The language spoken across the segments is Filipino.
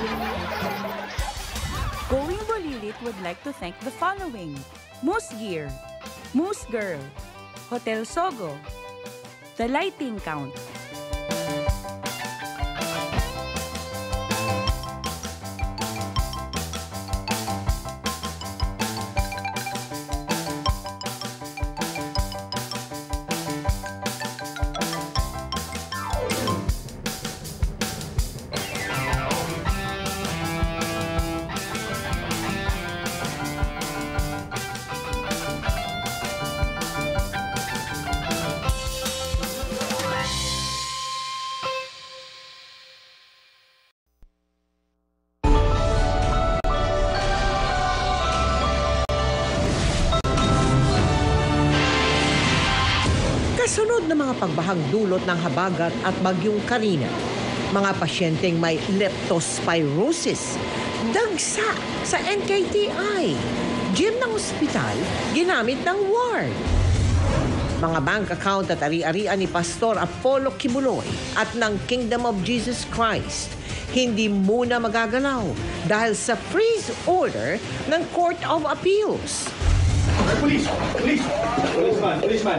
Going Bulilit would like to thank the following: Moose Gear, Moose Girl, Hotel Sogo, The Lighting Count, Kasunod ng mga pagbahang dulot ng habagat at bagyong Karina, mga pasyenteng may leptospirosis, dagsa sa NKTI, gym ng ospital, ginamit ng ward. Mga bank account at ari-arian ni Pastor Apollo Kibuloy at ng Kingdom of Jesus Christ hindi muna magagalaw dahil sa freeze order ng Court of Appeals. Police! Police! Policeman!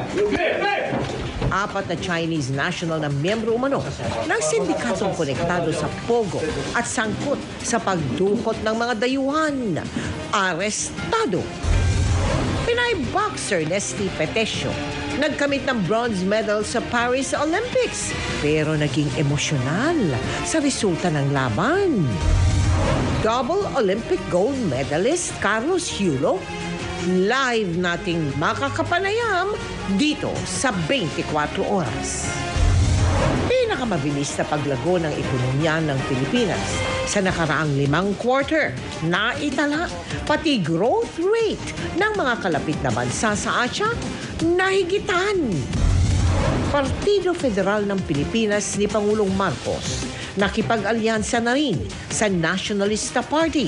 Apat na Chinese national na miyembro umano ng sindikatong konektado sa Pogo at sangkot sa pagdukot ng mga dayuhan, arestado. Pinay boxer Nesty Petesio nagkamit ng bronze medal sa Paris Olympics pero naging emosyonal sa resulta ng laban. Double Olympic gold medalist Carlos Yulo, live nating makakapanayam dito sa 24 Oras. Pinakamabilis na paglago ng ekonomiya ng Pilipinas sa nakaraang 5 quarter na itala, pati growth rate ng mga kalapit na bansa sa Asya nahigitan. Partido Federal ng Pilipinas ni Pangulong Marcos nakipag-alyansa na rin sa Nationalista Party.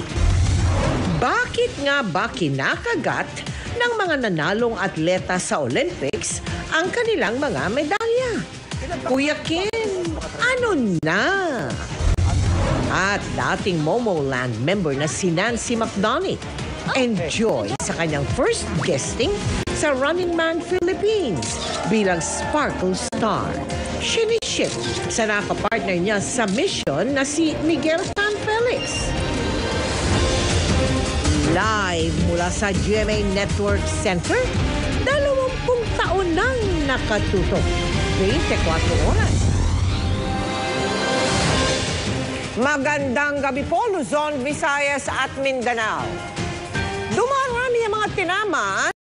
Bakit nga ba kinakagat ng mga nanalong atleta sa Olympics ang kanilang mga medalya? Kuya Kim, ano na? At dating Momoland member na si Nancy McDonough, enjoy sa kanyang first guesting sa Running Man Philippines bilang Sparkle Star. Siniship sa nakapartner niya sa mission na si Miguel San Felix. Live mula sa GMA Network Center, 20 taon nang nakatutok. 24 Oras. Magandang gabi po, Luzon, Visayas at Mindanao. Dumarami ang mga tinamaan